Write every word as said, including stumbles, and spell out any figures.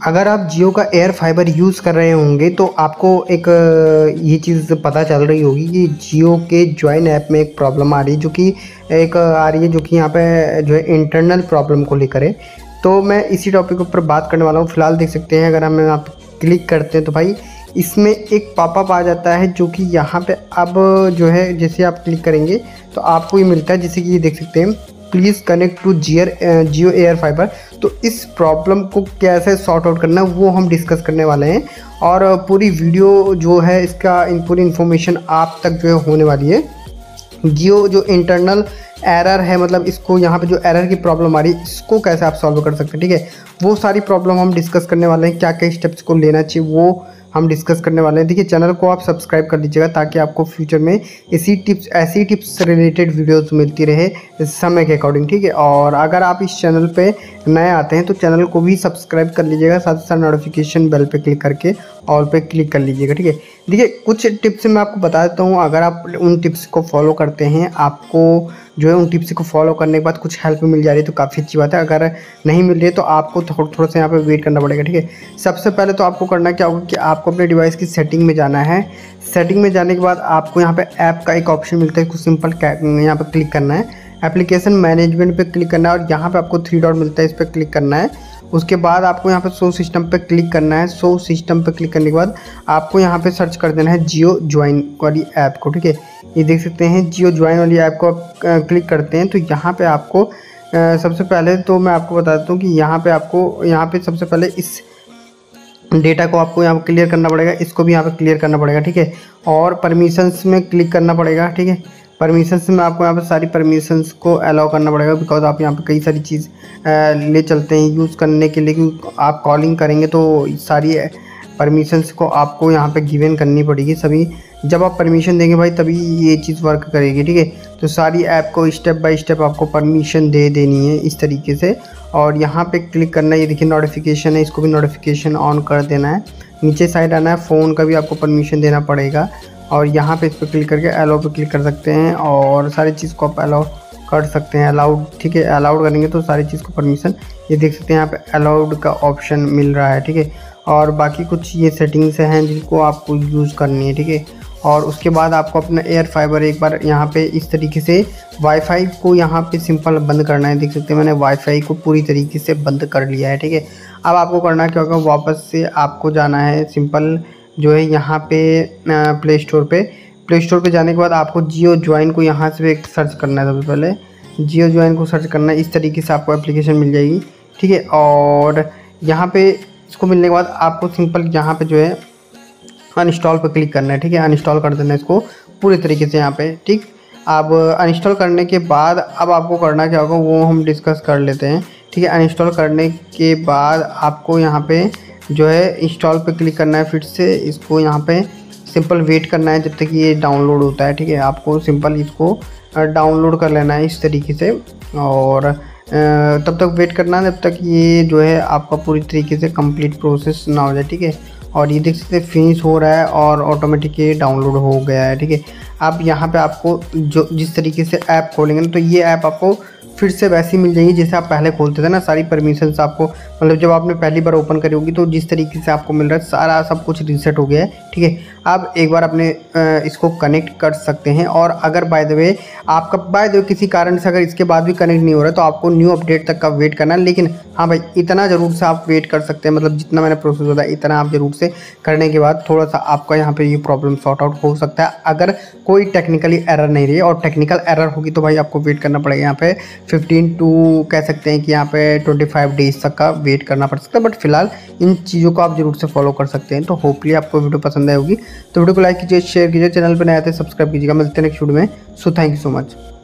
अगर आप जियो का एयर फाइबर यूज़ कर रहे होंगे तो आपको एक ये चीज़ पता चल रही होगी कि जियो के ज्वाइन ऐप में एक प्रॉब्लम आ रही है, जो कि एक आ रही है जो कि यहाँ पे जो है इंटरनल प्रॉब्लम को लेकर है। तो मैं इसी टॉपिक के ऊपर बात करने वाला हूँ। फिलहाल देख सकते हैं, अगर हम आप क्लिक करते हैं तो भाई इसमें एक पॉपअप आ जाता है, जो कि यहाँ पे अब जो है जैसे आप क्लिक करेंगे तो आपको ये मिलता है, जैसे कि ये देख सकते हैं, प्लीज़ कनेक्ट टू जियर जियो एयर फाइबर। तो इस प्रॉब्लम को कैसे सॉर्ट आउट करना है वो हम डिस्कस करने वाले हैं, और पूरी वीडियो जो है इसका इन पूरी इन्फॉर्मेशन आप तक जो है होने वाली है। जियो जो इंटरनल एरर है, मतलब इसको यहाँ पे जो एरर की प्रॉब्लम आ रही है इसको कैसे आप सॉल्व कर सकते हैं, ठीक है, वो सारी प्रॉब्लम हम डिस्कस करने वाले हैं। क्या क्या स्टेप्स को लेना चाहिए वो हम डिस्कस करने वाले हैं। देखिए, चैनल को आप सब्सक्राइब कर लीजिएगा ताकि आपको फ्यूचर में इसी टिप्स ऐसी टिप्स से रिलेटेड वीडियोस मिलती रहे समय के अकॉर्डिंग, ठीक है। और अगर आप इस चैनल पे नए आते हैं तो चैनल को भी सब्सक्राइब कर लीजिएगा, साथ ही साथ नोटिफिकेशन बेल पे क्लिक करके ऑल पे क्लिक कर लीजिएगा, ठीक है। देखिए, कुछ टिप्स मैं आपको बता देता हूँ। अगर आप उन टिप्स को फॉलो करते हैं, आपको जो है उन टिप्स को फॉलो करने के बाद कुछ हेल्प मिल जा रही है तो काफ़ी अच्छी बात है। अगर नहीं मिल रही है तो आपको थोड़ा थोड़ा सा यहाँ पे वेट करना पड़ेगा, ठीक है। सबसे पहले तो आपको करना क्या होगा कि आपको अपने डिवाइस की सेटिंग में जाना है। सेटिंग में जाने के बाद आपको यहाँ पे ऐप का एक ऑप्शन मिलता है, कुछ सिंपल यहाँ पे क्लिक करना है, एप्लीकेशन मैनेजमेंट पे क्लिक करना है, और यहाँ पे आपको थ्री डॉट मिलता है, इस पर क्लिक करना है। उसके बाद आपको यहाँ पे शो सिस्टम पे क्लिक करना है। शो सिस्टम पे क्लिक करने के बाद आपको यहाँ पे सर्च कर देना है जियो ज्वाइन वाली ऐप को, ठीक है। ये देख सकते हैं, जियो ज्वाइन वाली ऐप को आप क्लिक करते हैं तो यहाँ पे आपको सबसे पहले तो मैं आपको बता देता हूँ कि यहाँ पे आपको यहाँ पे सबसे पहले इस डेटा को आपको यहाँ पर क्लियर करना पड़ेगा, इसको भी यहाँ पे क्लियर करना पड़ेगा, ठीक है। और परमिशंस में क्लिक करना पड़ेगा, ठीक है। परमिशंस में आपको यहाँ पे सारी परमिशंस को अलाउ करना पड़ेगा, बिकॉज आप यहाँ पे कई सारी चीज़ ले चलते हैं यूज़ करने के लिए, क्योंकि आप कॉलिंग करेंगे तो सारी परमिशंस को आपको यहाँ पे गिवन करनी पड़ेगी सभी। जब आप परमिशन देंगे भाई तभी ये चीज़ वर्क करेगी, ठीक है। तो सारी ऐप को स्टेप बाय स्टेप आपको परमिशन दे देनी है इस तरीके से, और यहाँ पे क्लिक करना है। ये देखिए नोटिफिकेशन है, इसको भी नोटिफिकेशन ऑन कर देना है। नीचे साइड आना है, फ़ोन का भी आपको परमिशन देना पड़ेगा, और यहाँ पे इस पर क्लिक करके अलाउ पे क्लिक कर सकते हैं, और सारी चीज़ को आप अलाउ कर सकते हैं, अलाउड, ठीक है। अलाउड करेंगे तो सारी चीज़ को परमिशन, ये देख सकते हैं यहाँ पे अलाउड का ऑप्शन मिल रहा है, ठीक है। और बाकी कुछ ये सेटिंग्स हैं जिनको आपको यूज़ करनी है, ठीक है। और उसके बाद आपको अपना एयर फाइबर एक बार यहाँ पे इस तरीके से वाईफाई को यहाँ पे सिंपल बंद करना है। देख सकते हैं मैंने वाईफाई को पूरी तरीके से बंद कर लिया है, ठीक है। अब आपको करना क्या होगा, वापस से आपको जाना है सिंपल जो है यहाँ पे प्ले स्टोर पे। प्ले स्टोर पे जाने के बाद आपको जियो ज्वाइन को यहाँ से एक सर्च करना है। सबसे पहले जियो ज्वाइन को सर्च करना है, इस तरीके से आपको एप्लीकेशन मिल जाएगी, ठीक है। और यहाँ पे इसको मिलने के बाद आपको सिंपल यहाँ पे जो है अनइंस्टॉल पे क्लिक करना है, ठीक है। अनइंस्टॉल कर देना है इसको पूरी तरीके से यहाँ पे, ठीक। अब अनइंस्टॉल करने के बाद अब आपको करना क्या होगा वो हम डिस्कस कर लेते हैं, ठीक है। अनइंस्टॉल करने के बाद आपको यहाँ पे जो है इंस्टॉल पे क्लिक करना है, फिर से इसको यहाँ पे सिंपल वेट करना है जब तक ये डाउनलोड होता है, ठीक है। आपको सिंपल इसको डाउनलोड कर लेना है इस तरीके से, और तब तक वेट करना है जब तक ये जो है आपका पूरी तरीके से कंप्लीट प्रोसेस ना हो जाए, ठीक है। और ये देख सकते हैं फिनिश हो रहा है और ऑटोमेटिक ये डाउनलोड हो गया है, ठीक है। अब यहाँ पे आपको जो जिस तरीके से ऐप खोलेंगे ना तो ये ऐप आपको फिर से वैसी मिल जाएगी जैसे आप पहले खोलते थे ना। सारी परमिशंस आपको, मतलब जब आपने पहली बार ओपन करी होगी तो जिस तरीके से आपको मिल रहा है सारा सब कुछ रीसेट हो गया है, ठीक है। अब एक बार अपने इसको कनेक्ट कर सकते हैं, और अगर बाय द वे आपका बाय द वे किसी कारण से अगर इसके बाद भी कनेक्ट नहीं हो रहा है तो आपको न्यू अपडेट तक का वेट करना है। लेकिन हाँ भाई, इतना ज़रूर से आप वेट कर सकते हैं, मतलब जितना मैंने प्रोसेस बताया इतना आप ज़रूर से करने के बाद थोड़ा सा आपका यहाँ पे ये प्रॉब्लम सॉर्ट आउट हो सकता है, अगर कोई टेक्निकली एरर नहीं रही। और टेक्निकल एरर होगी तो भाई आपको वेट करना पड़ेगा यहाँ पे फिफ्टीन टू कह सकते हैं कि यहाँ पे ट्वेंटी फाइव डेज तक का वेट करना पड़ सकता है। बट फिलहाल इन चीज़ों को आप जरूर से फॉलो कर सकते हैं। तो होपफुली आपको वीडियो पसंद आई होगी, तो वीडियो को लाइक कीजिए, शेयर कीजिए, चैनल पर नए आते हैं सब्सक्राइब कीजिएगा। मिलते हैं नेक्स्ट वीडियो में। So thank you so much.